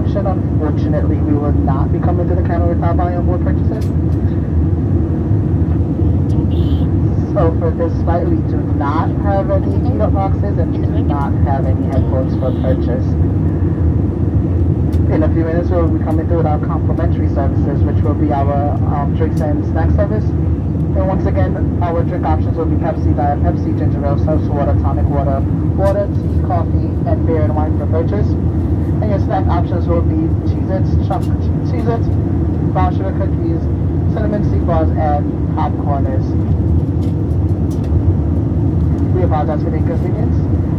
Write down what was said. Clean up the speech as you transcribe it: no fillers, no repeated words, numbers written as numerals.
option. Unfortunately, we will not be coming to the counter with our buy on board purchases. So for this flight, we do not have any heat-up boxes and we do not have any headphones for purchase. In a few minutes, we'll be coming through with our complimentary services, which will be our drinks and snack service. And once again, our drink options will be Pepsi, Diet Pepsi, ginger ale, seltzer water, tonic water, water, tea, coffee, and beer and wine for purchase. And your snack options will be Cheez-Its, chocolate Cheez-Its, brown sugar cookies, cinnamon seed bars, and popcorners. We apologize for the inconvenience.